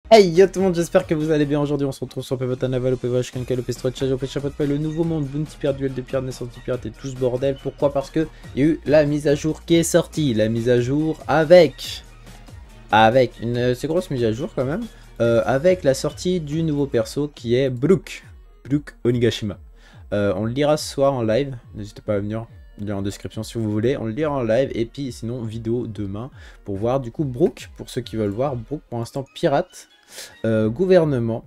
Hey yo tout le monde, j'espère que vous allez bien. Aujourd'hui on se retrouve sur PvP Naval, OPVH, Kankal, OP Stretch, OP Chapeau de Paille, le nouveau monde, Bounty Pirate, Duel de Pirates, Naissance du Pirate et tout ce bordel. Pourquoi? Parce que il y a eu la mise à jour qui est sortie. La mise à jour avec une assez grosse mise à jour quand même. Avec la sortie du nouveau perso qui est Brook Onigashima. On le lira ce soir en live, n'hésitez pas à venir lire en description si vous voulez, on le lira en live et puis sinon vidéo demain pour voir du coup Brook, pour ceux qui veulent voir. Brook pour l'instant pirate, gouvernement,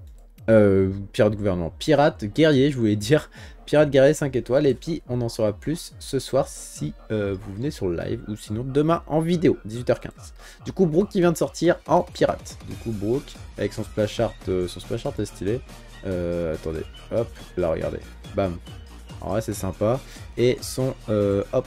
pirate guerrier je voulais dire, pirate guerrier 5 étoiles et puis on en saura plus ce soir si vous venez sur le live ou sinon demain en vidéo 18h15. Du coup Brook qui vient de sortir en pirate, du coup Brook avec son splash art est stylé. Attendez, hop, là regardez, bam. En vrai c'est sympa. Et son hop,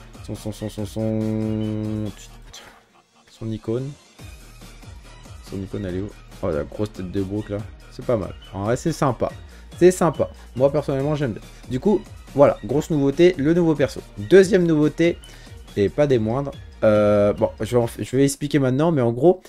son icône. Son icône elle est où? Oh la grosse tête de Brook là. C'est pas mal. En vrai c'est sympa. C'est sympa. Moi personnellement j'aime bien. Du coup, voilà, grosse nouveauté, le nouveau perso. Deuxième nouveauté, et pas des moindres. Bon, je vais expliquer maintenant, mais en gros,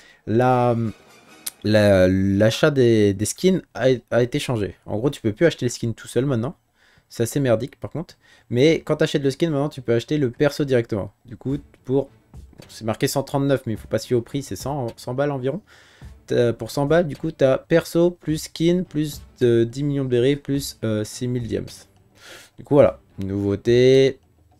l'achat des skins a été changé. En gros, tu peux plus acheter les skins tout seul maintenant. C'est assez merdique par contre. Mais quand tu achètes le skin, maintenant tu peux acheter le perso directement. Du coup, pour... c'est marqué 139, mais il faut pas se fier au prix, c'est 100 balles environ. Pour 100 balles, du coup, tu as perso plus skin, plus 10 millions de berries, plus 6000 diams. Du coup, voilà. Nouveauté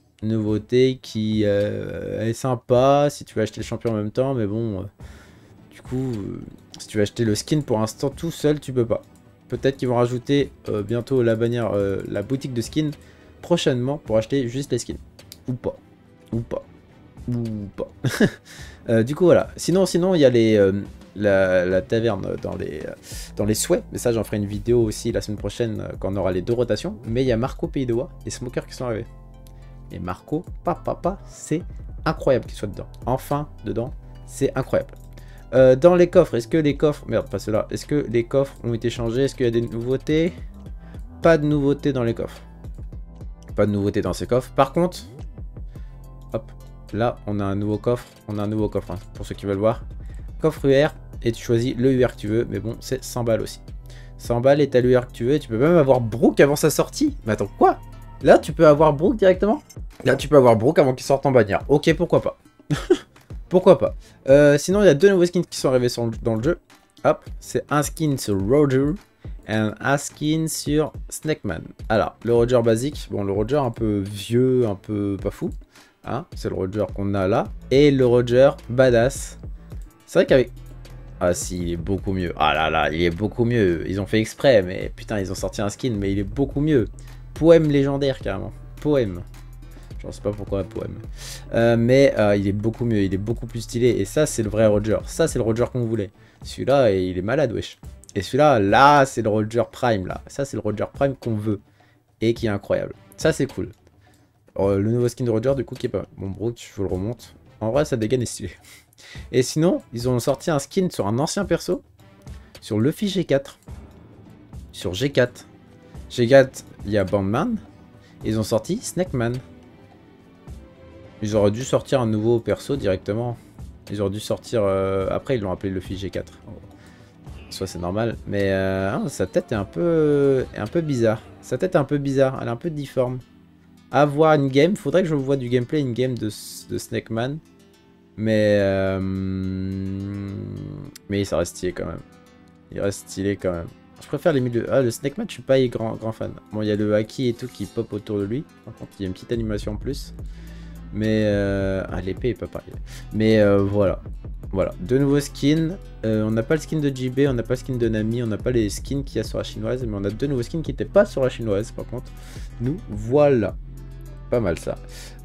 qui est sympa si tu veux acheter le champion en même temps. Mais bon, du coup, si tu veux acheter le skin pour l'instant tout seul, tu peux pas. Peut-être qu'ils vont rajouter bientôt la bannière, la boutique de skins prochainement pour acheter juste les skins. Ou pas. Ou pas. Ou pas. Du coup, voilà. Sinon, il y a la taverne dans les souhaits. Mais ça, j'en ferai une vidéo aussi la semaine prochaine quand on aura les deux rotations. Mais il y a Marco Pays de Oie et Smoker qui sont arrivés. Et Marco, c'est incroyable qu'il soit dedans. Enfin, dedans, c'est incroyable. Dans les coffres, est-ce que les coffres... Merde, pas ceux-là. Est-ce que les coffres ont été changés? Est-ce qu'il y a des nouveautés? Pas de nouveautés dans les coffres. Pas de nouveautés dans ces coffres. Par contre... Hop. Là, on a un nouveau coffre. On a un nouveau coffre, hein, pour ceux qui veulent voir. Coffre UR. Et tu choisis le UR que tu veux. Mais bon, c'est 100 balles aussi. 100 balles et t'as l'UR que tu veux. Et tu peux même avoir Brook avant sa sortie. Mais attends, quoi? Là, tu peux avoir Brook directement? Là, tu peux avoir Brook avant qu'il sorte en bannière. Ok, pourquoi pas. Pourquoi pas. Sinon, il y a deux nouveaux skins qui sont arrivés dans le jeu. Hop, c'est un skin sur Roger et un skin sur Snakeman. Alors, le Roger basique, bon, le Roger un peu vieux, un peu pas fou. Hein, c'est le Roger qu'on a là. Et le Roger badass. C'est vrai qu'avec... Ah si, il est beaucoup mieux. Ah là là, il est beaucoup mieux. Ils ont fait exprès, mais putain, ils ont sorti un skin, mais il est beaucoup mieux. Poème légendaire, carrément. Poème. Je ne sais pas pourquoi poème. Mais il est beaucoup mieux, il est beaucoup plus stylé. Et ça, c'est le vrai Roger. Ça, c'est le Roger qu'on voulait. Celui-là, il est malade, wesh. Et celui-là, là, c'est le Roger Prime, là. Ça, c'est le Roger Prime qu'on veut. Et qui est incroyable. Ça, c'est cool. Le nouveau skin de Roger, du coup, qui est pas... Bon, Brook, je vous le remonte. En vrai, ça dégaine est stylé. Et sinon, ils ont sorti un skin sur un ancien perso. Sur Luffy G4. Sur G4. G4, il y a Bandman. Ils ont sorti Snakeman. Ils auraient dû sortir un nouveau perso directement. Ils auraient dû sortir... Après, ils l'ont appelé Luffy G4. Soit c'est normal. Mais sa tête est un peu bizarre. Sa tête est un peu bizarre. Elle est un peu difforme. À voir in-game. Faudrait que je vois du gameplay in-game de Snakeman. Mais ça reste stylé quand même. Il reste stylé quand même. Je préfère les milieux. Ah, le Snakeman, je suis pas grand fan. Bon, il y a le haki et tout qui pop autour de lui. Par contre, il y a une petite animation en plus. Mais l'épée est pas pareil. Mais voilà. Voilà. De nouveaux skins. On n'a pas le skin de JB, on n'a pas le skin de Nami, on n'a pas les skins qu'il y a sur la chinoise. Mais on a deux nouveaux skins qui n'étaient pas sur la chinoise par contre. Nous voilà. Pas mal ça.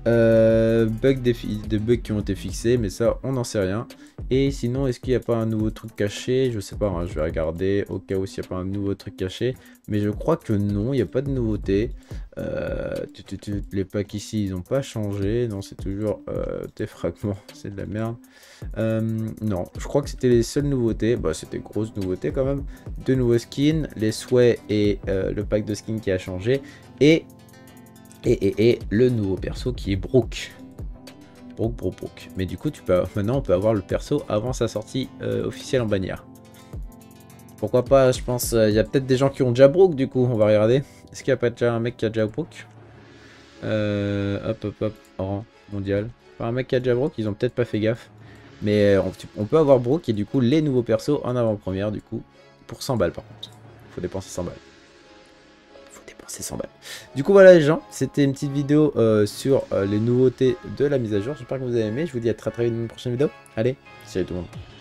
Des bugs qui ont été fixés, mais ça on n'en sait rien. Et sinon, est-ce qu'il n'y a pas un nouveau truc caché? Je sais pas, hein, je vais regarder au cas où s'il n'y a pas un nouveau truc caché. Mais je crois que non, il n'y a pas de nouveauté. Les packs ici, ils n'ont pas changé. Non, c'est toujours des fragments, c'est de la merde. Non, je crois que c'était les seules nouveautés. Bah, c'était grosse nouveauté quand même. Deux nouveaux skins, les souhaits et le pack de skins qui a changé. Et le nouveau perso qui est Brook. Brook. Mais du coup, maintenant, on peut avoir le perso avant sa sortie officielle en bannière. Pourquoi pas, je pense, il y a peut-être des gens qui ont déjà broke du coup, on va regarder. Est-ce qu'il n'y a pas déjà un mec qui a déjà broke? Hop, rang mondial. Pas un mec qui a déjà broke, ils ont peut-être pas fait gaffe. Mais on peut avoir broke et du coup les nouveaux persos en avant-première du coup. Pour 100 balles par contre. Faut dépenser 100 balles. Faut dépenser 100 balles. Du coup voilà les gens, c'était une petite vidéo sur les nouveautés de la mise à jour. J'espère que vous avez aimé. Je vous dis à très vite dans une prochaine vidéo. Allez, salut tout le monde.